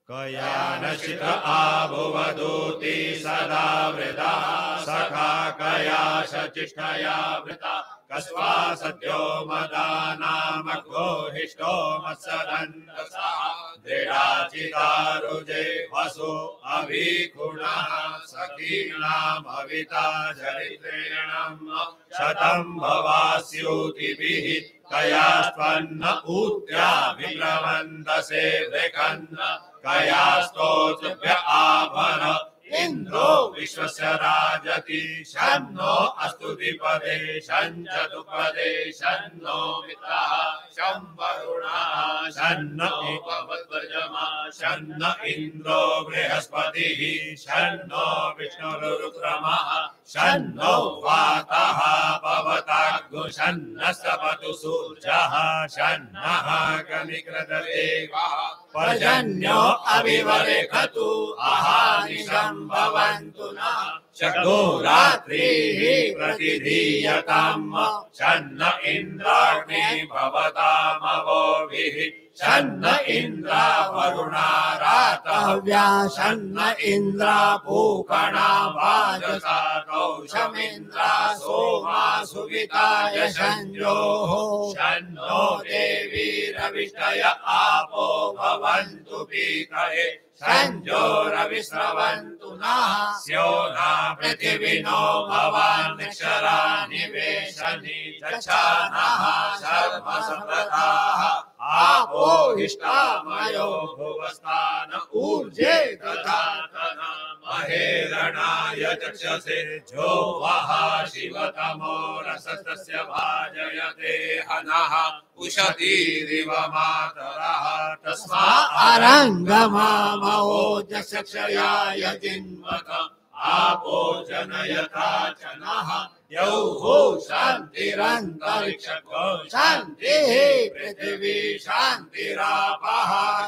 कयानचित आभुवदूति सदा वृता सखा कया सचिष्ठया वृता कस्वा सद्यो मदानामग्ो हिष्टो मत्सदन्तसा दृढाचितारुजे वसु अभिगुणः सखीनाम् अविता चरित्रेणम् शतं भवास्यूतिभिः कयास्त्वन्न ऊत्या विप्रवन्दसे वृकन्न कयास्तोतृभ्य आभर इन्द्रो विश्वस्य राजति शन्नो अस्तु द्विपदे शञ्चतुपदे शन्नो मित्रः शं वरुणः शन्न भवद्वर्जमा शन्न इन्द्रो बृहस्पतिः शन्नो विष्णुरुक्रमः शन्नो वातः पवताग्गु शन्नः सपतु सूर्यः शन्नः कमिक्रदेवः पर्जन्यो अभिवरेखतु अहानिशं भवन्तु न शको रात्रिः प्रतिधीयताम् शन्न इन्द्राग्नि भवतामवोभिः शन्न इन्द्रा वरुणा रातव्या शन्न इन्द्रा पूकणा वाजसा कौशमिन्द्रा सोमा सुविताय संयोः शन्नो देवी रविष्टय आपो भवन्तु पीतये संजोरविस्रवन्तु नः स्योना पृथिविनो भवान् निक्षरा निवेशनि चक्षानः शर्म सम्प्रदाः आपो हिष्टामयो भुवस्तान ऊर्जे तथा महेरणाय चक्षसे जो वः शिवतमो रसस्तस्य भाजयते हनः उषतीरिव मातरः तस्मा अरङ्गमामोजक्षयाय जिन्वत आपो जनयथा च नः यौः शान्तिरन्तरिक्षको शान्तिः पृथिवी शान्तिरापः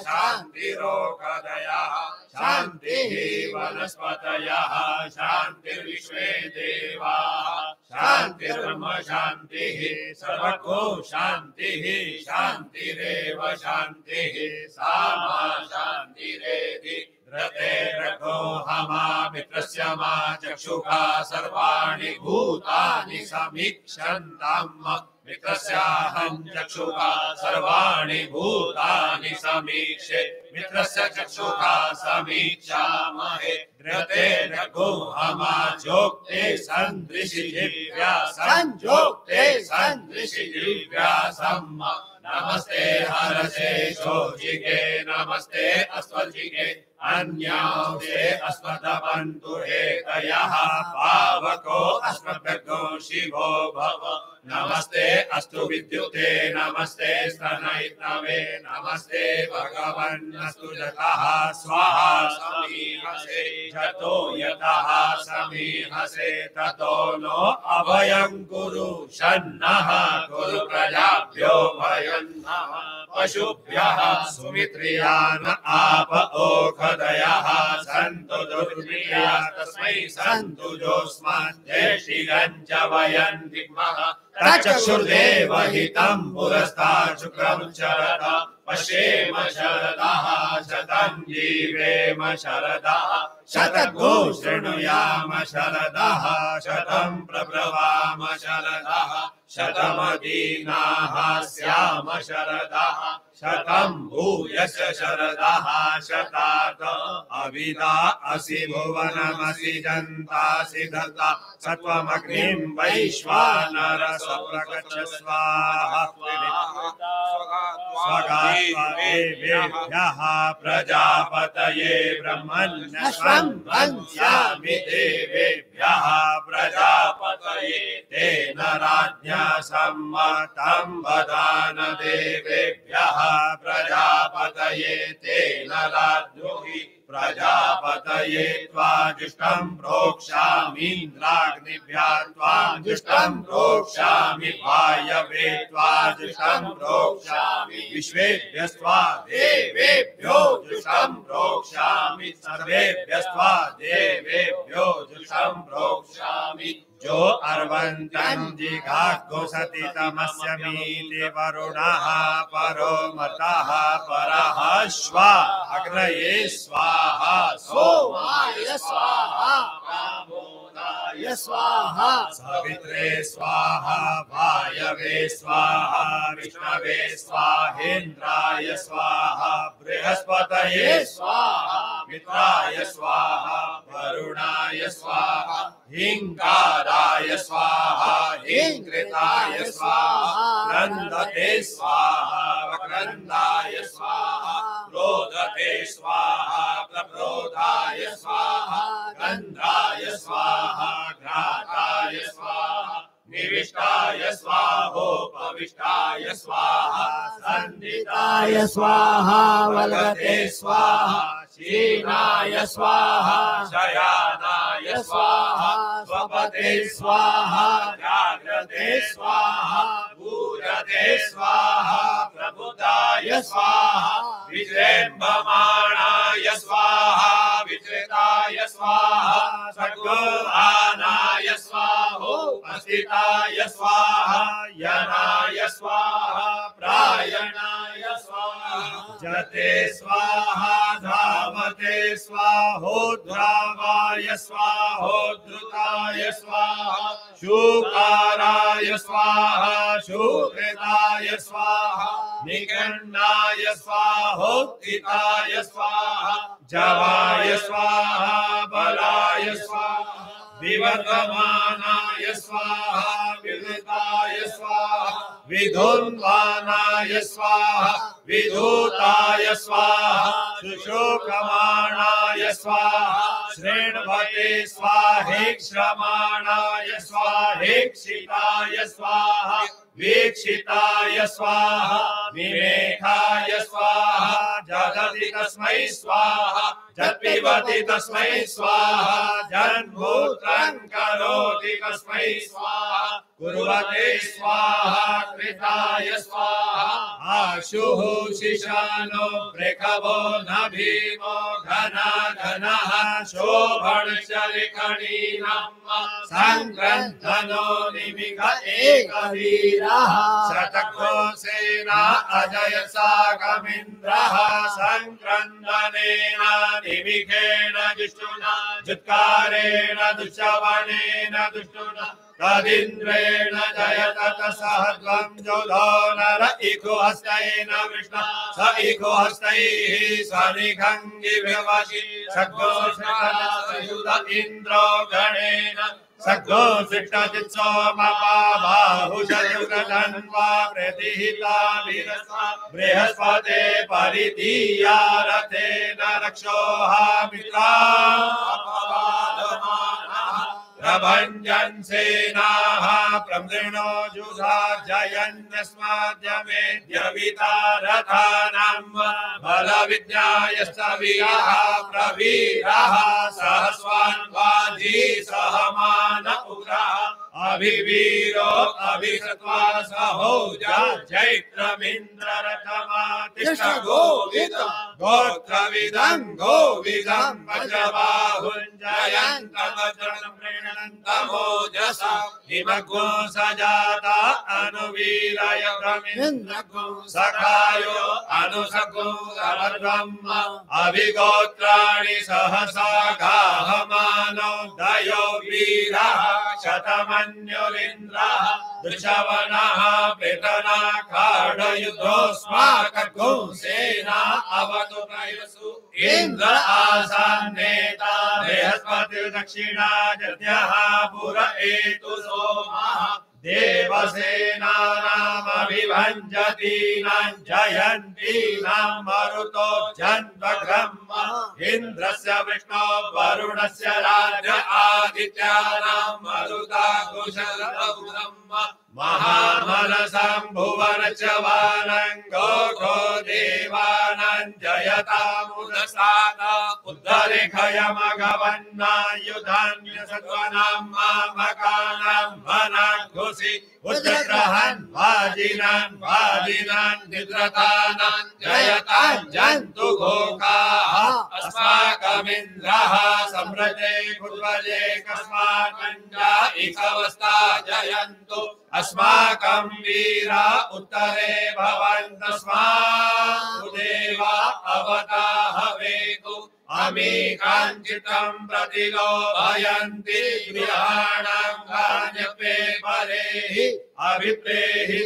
शान्तिरोगदयः शान्तिः वनस्पतयः शान्तिर्विश्वे देवाः शान्तिर्ब्रह्म शान्तिः सर्वको शान्तिः शान्तिरेव शान्तिः सा मा शान्तिरेधि रते रघो हमा मित्रस्य मा चक्षुषा सर्वाणि भूतानि समीक्षन्तम् मित्रस्याहं चक्षुषा सर्वाणि भूतानि समीक्षे मित्रस्य चक्षुषा समीक्षामहे रते रघो हमा जोक्ते सन्दृशिजिव्या संजोक्ते सन्दृशिजिव्या सम्म नमस्ते हरसे शोचिके नमस्ते अस्वजिके अन्यांसे अस्मदवन्तु हेतयः पावको अस्मभ्यगो शिवो भव नमस्ते अस्तु विद्युते नमस्ते स्तनयितवे नमस्ते भगवन्नस्तु जतः स्वाहा समीहसे जतो यतः समीहसे ततो नो अभयं कुरु शन्नः कुरु प्रजाभ्यो भयं नः पशुभ्यः सुमित्रियान् आप ओषधयः सन्तु दुर्मिया तस्मै सन्तु जोऽस्मान् ज्येष्ठिगञ्च वयं दिग्मः तच्चक्षुर्देव हितं पुरस्तात् शुक्रं शरद पश्येम शरदः शतं जीवेम शरदः शतको शृणुयाम शरदः शतं प्रब्रवाम शरदः शतमदीनाः स्याम शरदः शतं भूयश्च शरदः शतात् अविदा असि भुवनमसि जन्तासि धर्ता सत्त्वमग्निं वैश्वानर सप्रगच्छ स्वाहा स्वगात्वेभ्यः प्रजापतये ब्रह्मण्यश्वं वन्स्यामि देवेभ्यः प्रजापतये तेन राज्ञा सम्मतं वदान देवेभ्यः प्रजापतये तेन राज्ञो हि प्रजापतये त्वाजुष्टं प्रोक्षामीन्द्राग्निभ्यः त्वाजुष्टं प्रोक्षामि वायवे त्वाजुष्टं प्रोक्षामि विश्वेभ्यस्त्वा देवेभ्यो जुष्टं प्रोक्षामि सर्वेभ्यस्त्वा देवेभ्यो जुष्टं प्रोक्षामि जो अर्वन्तं जिघाघुसति तमस्य मीति वरुणः परो मतः परः श्वा अग्नये स्वाहा सोमाय स्वाहा कामोदाय स्वाहा सवित्रे स्वाहा वायवे स्वाहा विष्णवे स्वाहेन्द्राय स्वाहा बृहस्पतये स्वाहा मित्राय स्वाहा वरुणाय स्वाहा हिंकाराय स्वाहा हिंकृताय स्वाहा क्रन्दते स्वाहा वक्रन्दाय स्वाहा क्रोधते स्वाहा प्रक्रोधाय स्वाहा गन्धाय स्वाहा घ्राताय स्वाहा निविष्टाय स्वाहोपविष्टाय स्वाहा सन्दिताय स्वाहा वलगते स्वाहा क्षीणाय स्वाहा शयानाय स्वाहा स्वपते स्वाहा जाग्रते स्वाहा पूजते स्वाहा प्रबुधाय स्वाहा विजृम्भमाणाय स्वाहा विचृताय स्वाहा सद्गोहानाय स्वाहोपस्थिताय स्वाहा यनाय स्वाहा प्रायणाय स्वाहा जते स्वाहा धावते स्वाहोद्रावाय स्वाहोद्धृताय स्वाहा शूकाराय स्वाहा शूकृताय स्वाहा निगण्णाय स्वाहोत्थिताय स्वाहा जवाय स्वाहा बलाय स्वाहा विवर्धमानाय स्वाहा विवृताय स्वाहा विधुन्वानाय स्वाहा विधूताय स्वाहा सुशोकमाणाय स्वाहा श्रेण्वते स्वाहेक्षमाणाय स्वाहेक्षिताय स्वाहा वीक्षिताय स्वाहा विवेकाय स्वाहा जगति तस्मै स्वाहा जत्पिबति तस्मै स्वाहा जन्मूत्रं करोति तस्मै स्वाहा कुर्वते स्वाहा कृताय स्वाहा आशुः शिशानो पृखवो न भीमो घना घनः शोभणशलिखणीनां सङ्क्रन्धनो निमिष एकवीरः शतको सेना अजय साकमिन्द्रः सङ्क्रन्दनेन निमिषेण दुष्टुना जुत्कारेण दुश्शवनेन दुष्टुना तदिन्द्रेण जयत तसहध्वं जोधो नर इकुहस्तैन वृष्ण स इकुहस्तैः स्वनिखङ्गिभिर्वशि सद्घोषकलसयुध इन्द्रो गणेन सद्घोषिष्टचित्सोमपाबाहुषयुगधन्वा प्रतिहिताभिरस्वा बृहस्पते परिधीया रथेन रक्षोहामित्रा प्रभञ्जन् सेनाः प्रमृणो जुधा जयन्यस्माद्यमेद्यविता रथानां बलविज्ञायस्तवीरः प्रवीरः सहस्वान्वाजी सहमान उग्रः अभिवीरो अभिसत्वा सहोजा चैत्रमिन्द्ररथमातिष्ठ गोविदं गोत्रविदं गोविदं वज्रबाहुञ्जयन्तमजनं प्रीणन्तमोजसा हिमग्नो सजाता अनुवीरय प्रमिन्द्रगो सखायो अनुसगो अवर्गम् अभिगोत्राणि सहसा गाहमानो दयो वीरः शतमन्युरिन्द्रः दृशवनः पृतना खाडयुद्धोऽस्माकगो सेना अवतु प्रयुसु इन्द्र आसान्नेता बृहस्पतिर्दक्षिणाजन्यः पुर एतु सोमः देवसेनानामभिभञ्जतीनां जयन्तीनां मरुतो जन्मग्रह्म इन्द्रस्य विष्णो वरुणस्य राज्य आदित्यानां मरुता कुशलब्रह्म महामनसम्भुवन च वानङ्गो गो देवानां जयतामुदसाद उद्धरिखयमघवन्नायुधान्यसत्त्वनां मामकानां वनाघुसि उद्रग्रहन् वाजिनान् वादिनान् निद्रतानां जयतां जन्तु घोकाः अस्माकमिन्द्रः सम्रते कुर्वजे कस्माकञ्जा इकवस्ता जयन्तु अस्माकं वीरा उत्तरे भवन्तस्मात् देवा अवता हवेतु अमी काञ्चितं प्रतिलोभयन्ति गृहाणां कान्यपे परेहि अभिप्रेहि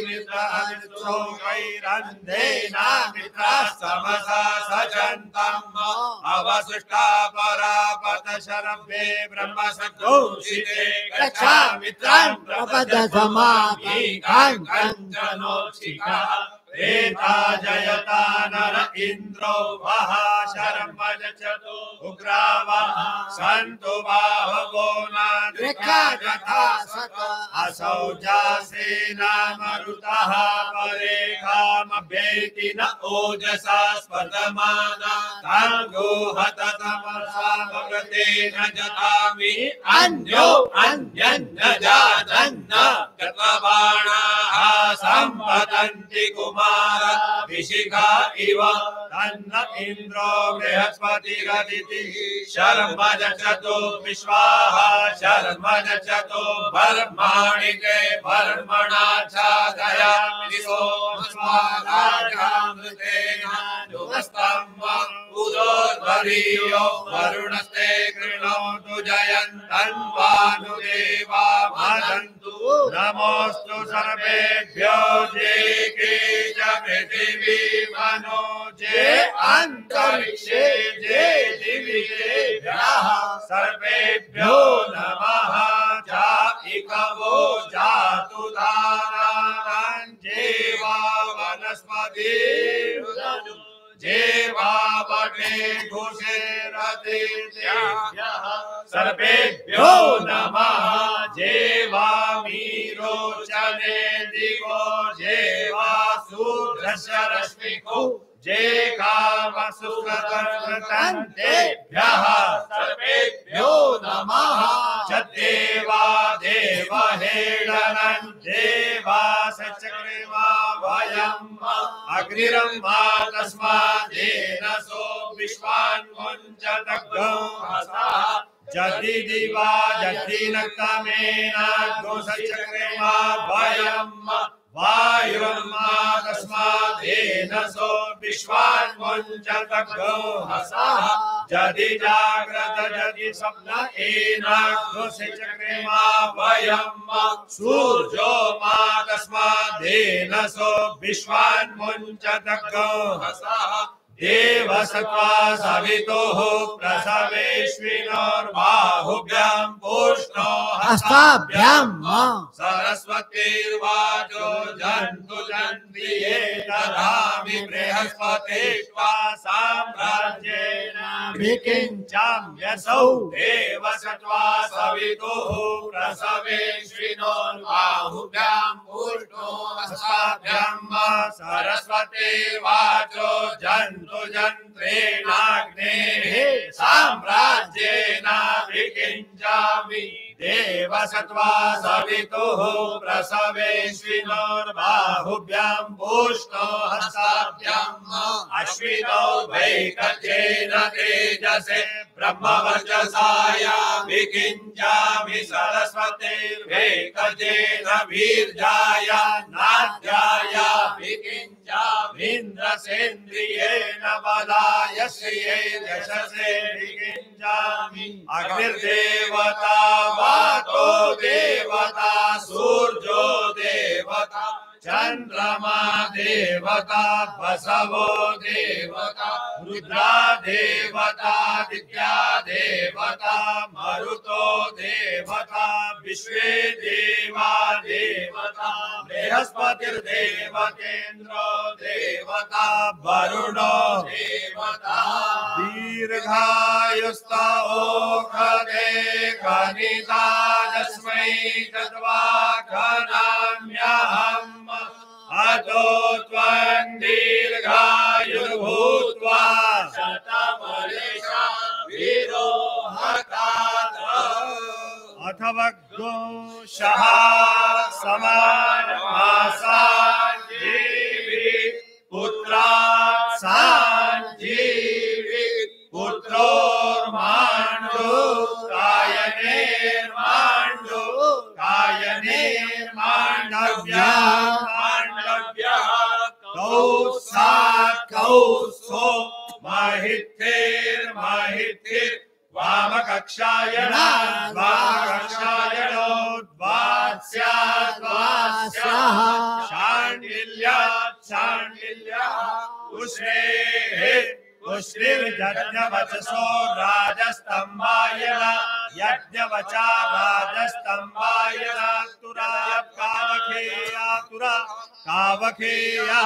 मित्रैरन्धेना मित्राः समसा सचन्तम् अवसृष्टा परापत शरभ्ये ब्रह्मसद्घोषिते गच्छा मित्रान् प्रपद समाधि काञ्चनोत्सिका एता जयता नर इन्द्रो वः शर्मजचतु उग्रावः सन्तु बाहवो नादृका यथा सत असौ जासेना मरुतः परेखामभ्येति न ओजसा स्पर्धमाना ताङ्गो हततमसामव्रतेन जतामि अन्यो अन्यन्न जातन्न गतबाणाः सम्पतन्ति कुमार विशिखा इव तन्न इन्द्रो बृहस्पतिरदिति शर्मजचतो विश्वाः शर्मजचतो वर्माणि ते वर्मणा चादयामि सोमस्वादायामृतेन नुमस्तम् उदोर्वरीयो वरुणस्ते कृणोतु जयन्तन्वानुदेवा भजन्तु नमोऽस्तु सर्वेभ्यो जे के च पृथिवी मनो जे अन्तरिक्षे जे दिव्येभ्यः सर्वेभ्यो नमः जाइकवो जातु दानानां जेवा वनस्पतिर्दनु जेवावटे घुषेरतेभ्यः सर्वेभ्यो नमः जेवामीरोचने दिवो जेवासूद्रशरश्मिको जे कामसुखकर्मतन्तेभ्यः सर्वेभ्यो नमः जदेवा देवहेडनं देवा सचक्रिमा वयम् अग्निरम्मा तस्मादेन सो विश्वान् मुञ्चतग्गो हसः जदि दिवा जदि नक्तमेन गोसचक्रिमा वयम् वायुर्मा तस्मादेन सो विश्वान् मुञ्चतग्गो हसः जदि जाग्रत जदि स्वप्न एनाग्निचक्रिमा वयम् सूर्यो मा तस्मादेन सो विश्वान् मुञ्चतग्गो हसः देवसत्त्वा सवितुः प्रसवेश्विनोर्बाहुभ्यां पूष्णो हस्ताभ्याम् सरस्वतीर्वाचो जन्तु जन्त्रिये दधामि बृहस्पतिष्वा साम्राज्येन विकिञ्चाम्यसौ देवसत्त्वा सवितुः प्रसवेश्विनोर्बाहुभ्यां पूष्णो हस्ताभ्याम् सरस्वतीर्वाचो जन्तु जन्त्रेणाग्नेः साम्राज्येन विकिञ्चामि देवसत्त्वा सवितुः प्रसवेश्विनोर्बाहुभ्यां पूष्णो हस्ताभ्याम् अश्विनौ वैकल्येन तेजसे ब्रह्मवर्चसाय विकिञ्चामि सरस्वतीर्वैकल्येन वीर्याय नाद्याय विकिञ्चामीन्द्रसेन्द्रियेण बलाय श्रिये यशसे विकिञ्चामि अग्निर्देवता वातो देवता सूर्यो देवता चंद्रमा देवता बसवो देवता रुद्रा देवता दित्या देवता मरुतो देवता विश्वे देवा देवता बृहस्पतिर्देवतेन्द्रो देवता वरुणो देवता दीर्घायुस्ता ओखदे खनिता तस्मै तद्वाखनाम्यहम् अतो त्वं दीर्घायुर्भूत्वा शतवर्षा वीरो हतात् अथ वग्गो शः समानमासान् जीवि पुत्रात् सान् जीवि पुत्रो कौसा कौसो महिथिर् वामकक्षायणा वामकक्षायणोद्वास्याद्वास्याः शाण्डिल्या उष्णिर्यज्ञवचसो राजस्तम्भायण यज्ञवचा राजस्तम्भायण तुरा कावकेयः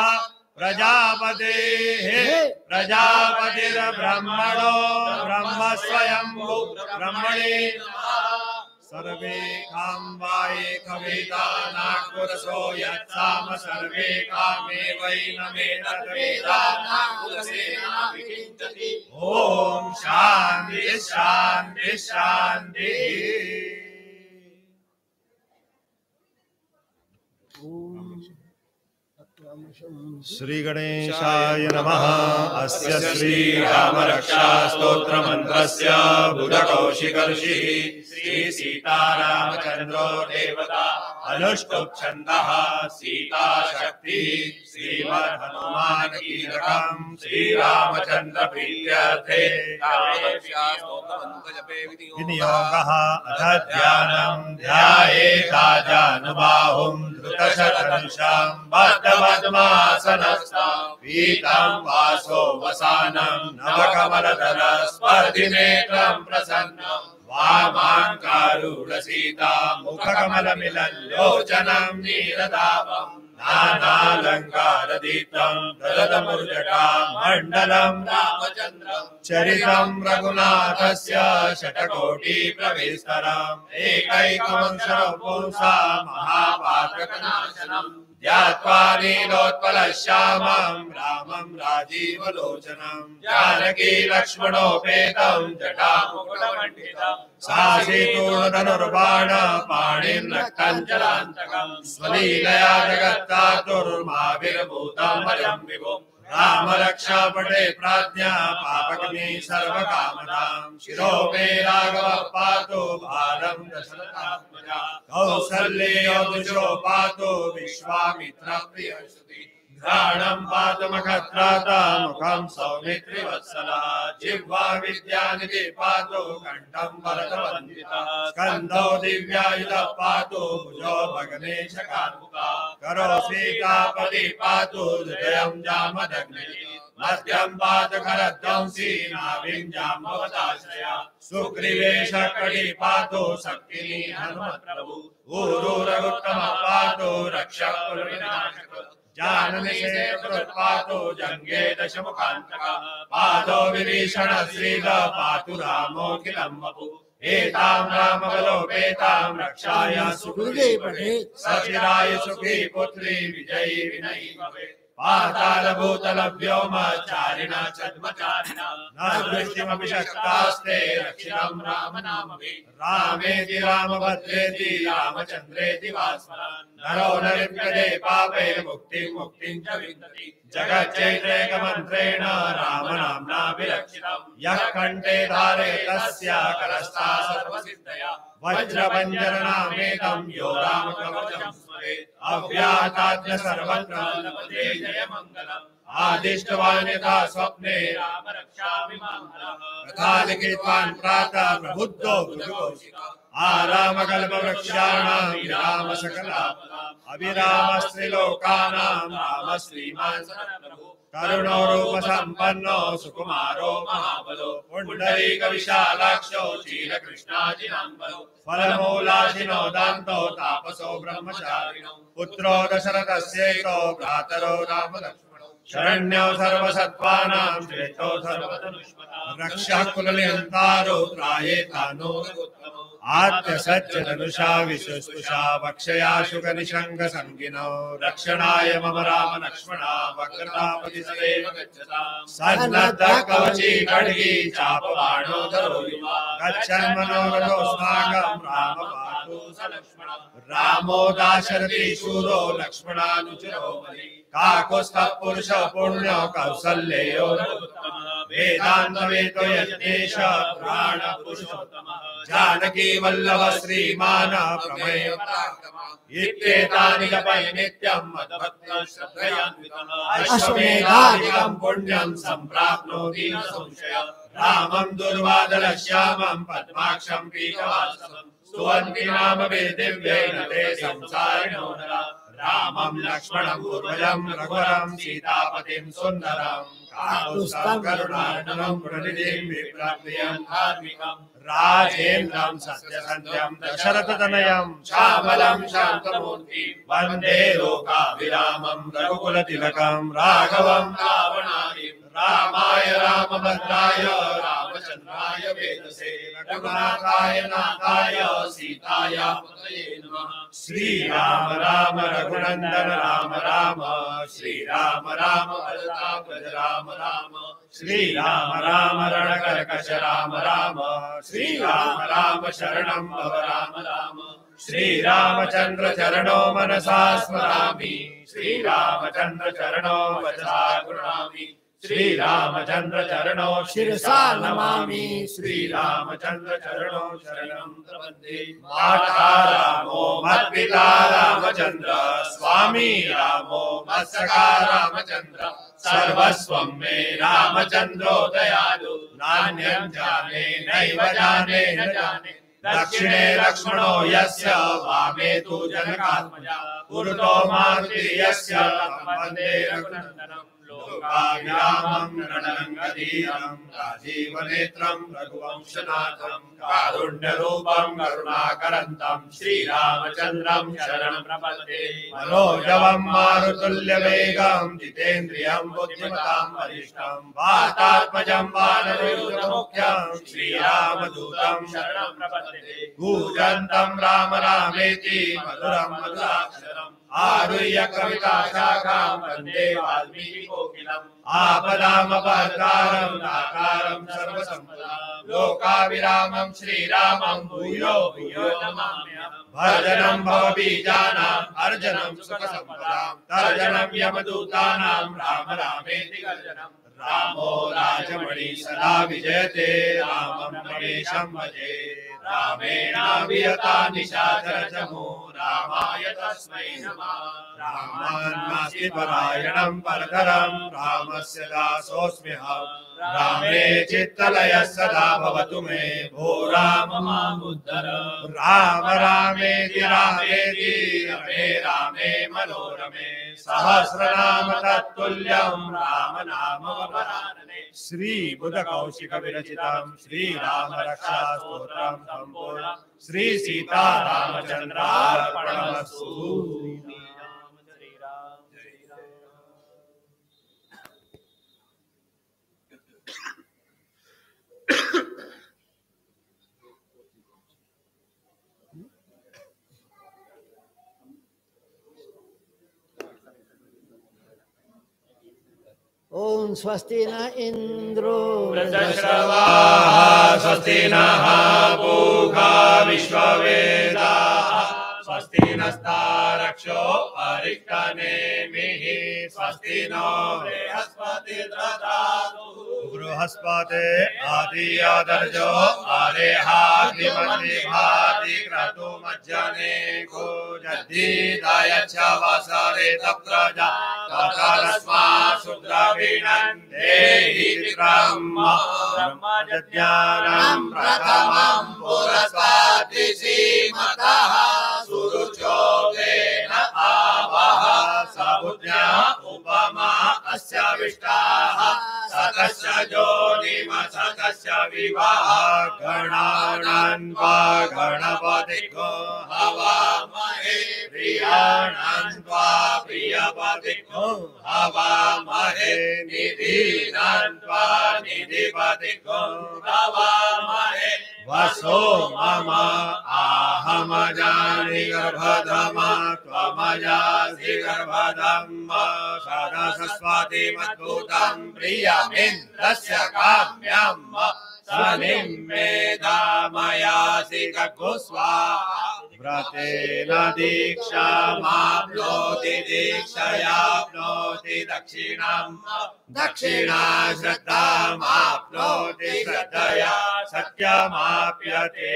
प्रजापतिर्ब्रह्मणो ब्रह्मस्वयंभू ब्रह्मणे सर्वे काम्बाये कविता नागुरसो यत्साम सर्वे कामे वै नमे तद्वेदा नागुरसेना विकिञ्चति। ओम शांति शांति शांति। श्री गणेशाय नमः। अस्य श्री राम रक्षा स्तोत्र मंत्रस्य बुधकौशिकर्षिः श्री सीतारामचंद्रो देवता अनुष्टुप् छन्दः सीता शक्ति श्रीमद् हनुमान कीलकम् श्री रामचंद्र प्रीत्यर्थे विनियोगः अथ ध्यानम् ध्यायेताजानुबाहुम् धृतशतधनुषाम् बद्धपद्मासनस्थम् पीतम् वासो वसानम् नवकमलदल स्पर्धिनेत्रम् प्रसन्नम् वामाङ्कारूढसीता मुखकमलमिलल्लोचनम् नीरदाभम् नानालङ्कारदीप्तम् दलदमुर्जटा मण्डलम् रामचन्द्रम् चरितम् रघुनाथस्य शतकोटिप्रविस्तरम् एकैकमक्षरम् पुंसा महापातकनाशनम् ध्यात्वा नीलोत्पलश्यामम् रामम् राजीवलोचनम् जानकी लक्ष्मणोपेतम् जटामुकुटमण्डितम् सासीतूर्णधनुर्बाण पाणिर्नक्तञ्चलान्तकम् स्वलीलया जगत्तातुर्माविर्भूतम् अयम् विभुम् राम रक्षा पटे प्राज्ञा पापकमी सर्वकामनाम् शिरो मे राघव पातु बालम् दशरथात्मजा कौसल्यो दुजो पातु विश्वामित्र प्रियसुति घ्राणम् पातु मखत्राता मुखम् सौमित्रिवत्सला जिह्वा विद्यानिधि पातु कण्ठम् वरदवन्दिता स्कन्धो दिव्यायुधः पातु भुजो भगनेशकार्मुका करो सीतापति पातु हृदयम् जामदग्निः मध्यम् पातु खरध्वंसी नाभिम् जाम्बवदाश्रया सुग्रीवेश कटी पातु शक्तिनी हनुमत्प्रभु ऊरू रघुत्तम पातु रक्षः कुलविनाशक जाननिषेधकृत् पातु जङ्गे दशमुखान्तका पादो विभीषण श्रील पातु रामोऽखिलम् वपु एताम् रामबलोपेताम् रक्षाय सुहृदे पठेत् सचिराय सुखी पुत्री विजयी विनयी भवेत् पाताल भूतल व्योमचारिणा छद्मचारिणा न दृष्टिमपि शक्तास्ते रक्षितम् राम नामभिः रामेति रामभद्रेति रामचन्द्रेति वा स्मरन् नरो न लिप्यते पापैर्मुक्तिम् मुक्तिम् च विन्दति जगच्चैत्रैकमन्त्रेण राम नाम्नाभिरक्षितम् यः कण्ठे धारे तस्य करस्था सर्वसिद्धया वज्रभञ्जरनामेतम् यो रामकवचम् स्मरेत् अव्याहताज्ञ सर्वत्र लभते जयमङ्गलम् आदिष्टवान् यथा स्वप्ने राम रक्षामि मामलः तथा लिखितवान् प्रातः प्रबुद्धो बुधकौशिकः आरामकल्पवृक्षाणाम् विराम सकलाफलाम् अभिरामस्त्रिलोकानाम् राम श्रीमान् प्रभु करुणो रूप सम्पन्नो सुकुमारो महाबलो पुण्डरीकविशालाक्षो शीलकृष्णाजिनाम्बरो फलमूलाशिनो दान्तो तापसो ब्रह्मचारिणो पुत्रो दशरथस्यैको भ्रातरो रामलक्ष्मणो शरण्यो सर्वसत्त्वानां श्रेष्ठो सर्वधनुष्मतां रक्षः कुलनिहन्तारो त्रायेतानो रघुत्तमो आद्यसच्चदनुषा विशुष्पुषा वक्षया शुकनिशङ्ग संगिनो रक्षणाय मम राम लक्ष्मणा वक्रतापति सदैव गच्छताम् सन्नद्धः कवची खड्गी चापबाणो धरो युवा गच्छन् मनोरथोऽस्माकम् राम पातु स लक्ष्मणः रामो दाशरथी शूरो लक्ष्मणानुचरो बली काकुत्स्थः पुरुषः पुण्यो कौसल्ययो रघुत्तमः वेदान्तवेदो यज्ञेश प्राणपुरुषोत्तमः जानकी वल्लभ श्रीमान प्रमेय इत्येतानि जपय नित्यं मद्भक्तः श्रद्धयान्वितः अश्वमेधादिकं पुण्यं सम्प्राप्नोति न संशयः रामं दुर्वादलश्यामं पद्माक्षं पीतवासवं स्तुवन्ति नाम दिव्येन ते संसारिणो नराः रामं लक्ष्मणं पूर्वजं रघुवरं सीतापतिं सुन्दरं कारुस्तं करुणार्णवं गुणनिधिं विप्राप्तियं धार्मिकं राजेन्द्रं सत्यसन्ध्यं दशरथतनयं श्यामलं शान्तमूर्तिं वन्दे लोकाभिरामं रघुकुलतिलकं राघवं रावणादिं रामाय रामभद्राय रामचन्द्राय वेदसे रघुनाथाय नाथाय सीताय पतये नमः श्रीराम राम रघुनन्दन राम राम श्रीराम राम भजतां राम राम श्रीराम राम रणकर्कश राम राम श्रीराम राम शरणं भव राम राम श्रीरामचन्द्र चरणो मनसा स्मरामि श्रीरामचन्द्र चरणो वचसा गृह्णामि श्रीरामचन्द्र चरणो शिरसा नमामि श्रीरामचन्द्र चरणो शरणं प्रपद्ये माता रामो मत्पिता रामचन्द्र स्वामी रामो मत्सखा रामचन्द्र सर्वस्वं मे रामचन्द्रो दयालु नान्यं जाने नैव जाने न जाने दक्षिणे लक्ष्मणो यस्य वामे तु जनकात्मजा पुरतो मारुति यस्य तं वन्दे रघुनन्दनं लोकाभिरामं रणरङ्गधीरं राजीवनेत्रं रघुवंशनाथं कारुण्यरूपं करुणाकरन्तं श्रीरामचन्द्रं शरणं प्रपद्ये मनोजवं मारुतुल्यवेगं जितेन्द्रियं बुद्धिमतां वरिष्ठं वातात्मजं वानरयूथमुख्यं श्रीरामदूतं शरणं प्रपद्ये कूजन्तं राम रामेति मधुरं मधुराक्षरम् आरुह्य कविता शाखां वन्दे वाल्मीकिकोकिलम् आपदामपहर्तारं दातारं सर्वसम्पदां लोकाभिरामं श्रीरामं भूयो भूयो नमाम्यहम् भर्जनं भवबीजानां अर्जनं सुखसम्पदां तर्जनं यमदूतानां राम रामेति गर्जनं रामो राजमणि सदा विजयते रामं रमेशं भजे रामेणाभियता निशाचरचमो रामाय तस्मै नमः रामान्नास्ति परायणं परतरं रामस्य दासोऽस्म्यहं रामे चित्तलयः सदा भवतु मे भो राम मामुद्धर राम रामेति रामेति रमे रामे मनोरमे सहस्रनाम तत्तुल्यं राम नाम वरानने श्री बुध कौशिक विरचितं श्रीराम रक्षा स्तोत्रं संपूर्णं श्री सीता रामचन्द्रार्पणमस्तु। ओम स्वस्ति न इंद्रो वृद्धश्रवाः स्वस्ति नः पूषा विश्ववेदाः स्वस्ति नस्तारक्षो अरिष्टनेमिः स्वस्ति नो बृहस्पतिर्दधातु बृहस्पते आदियादर्जो आरेहादिमति भाति क्रतुमज्जने को जद्दीदायच्च वसरे तप्रजा ततरस्मात् शुद्रविनन्दे ब्रह्मजज्ञानं प्रथमं पुरस्तात् श्रीमतः सुरुचो वेन आवः सबुद्ध्या उपमा अस्य विष्टाः सतस्य जोनिमसतस्य विवाह गणानान्वा गणपतिको हवामहे प्रियाणान्वा प्रियपतिको हवामहे निधीनान्वा निधिपतिको हवामहे वसो मम आहमजानि गर्भधमा त्वमजासि गर्भधम् सदसस्वति मद्भूतं प्रियमिन्द्रस्य काम्यम् सनिं मेधामयासि गकुस्वा व्रतेन दीक्षामाप्नोति दीक्षयाप्नोति दक्षिणां दक्षिणा श्रद्धामाप्नोति श्रद्धया सत्यमाप्यते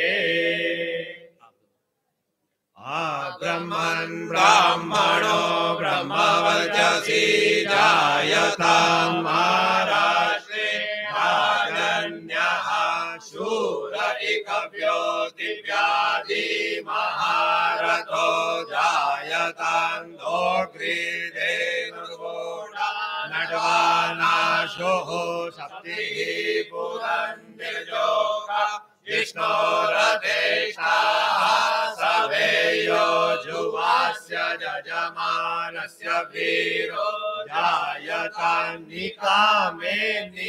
ब्रह्मन् ब्राह्मणो ब्रह्मवर्चसि जायतां महाराष्ट्रे राजन्यः शूर एकव्यो दिव्यादि महारथो जायतां दोग्रीदेनुर्वोढा नड्वानाशोः सप्तिः पुरन्निर्जोगा विष्णोरदेष्टाः सवेयो जुवास्य जजमानस्य वीरो जायतां निकामे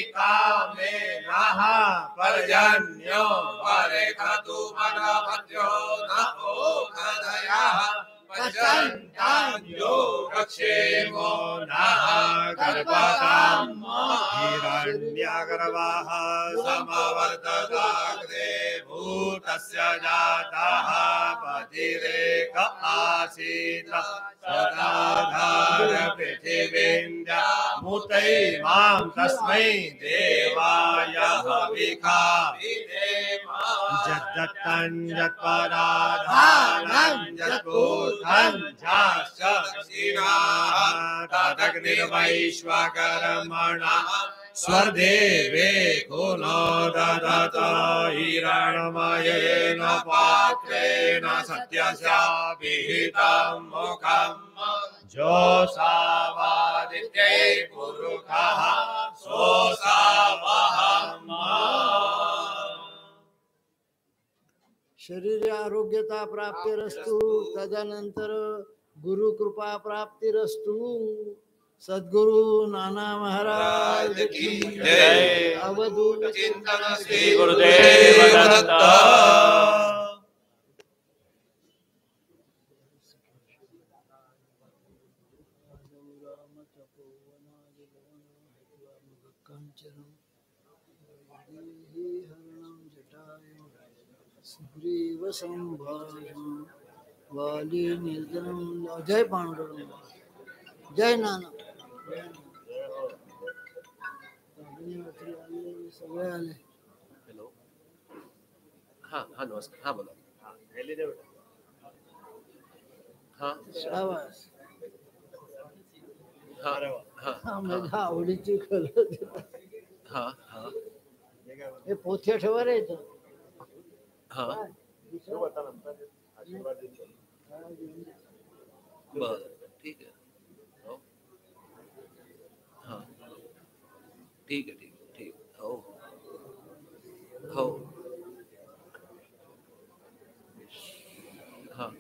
नः पर्जन्यो वरेखतु मनमत्यो न ओखदयः पश्यन्तान्यो रक्षेमो नः गर्भतां हिरण्यगर्भः समवर्तताग्रे भूतस्य जातः पतिरेक आसीत् सदाधार पृथिवीन्द्यामुतैमां तस्मै देवाय हविखा यद्दत्तं यत्पराधानं यत्पूतं दक्षिणाः तदग्निर्वैश्वकर्मणः स्वर्देवे कुलो ददत हिरण्मयेन पात्रेण सत्यस्याभिहितं मुखम् जोषावादित्यै पुरुषः सोऽसावहम् शरीर आरोग्यता प्राप्तिरस्तु तदनंतर गुरु कृपा प्राप्तिरस्तु सद्गुरु नाना महाराज की जय। अवधूत चिंतन श्री गुरुदेव दत्त। सुग्रीव संभाषण वाली निर्जनम जय पांडुरंग जय नाना सगळे आले हेलो हाँ हाँ नमस्कार हाँ बोला हाँ शाबास हाँ हाँ हा माझ्या आवडीची खरं हाँ हाँ हे पोथ्या ठेवा रे इथं हाँ बरं ठीक है हो हाँ ठीक है हो हो हाँ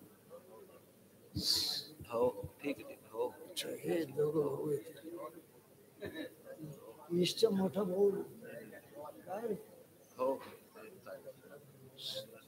हो ठीक है हो हे दोघं भाऊ आहेत ईशचा मोठा भाऊ काय रे हो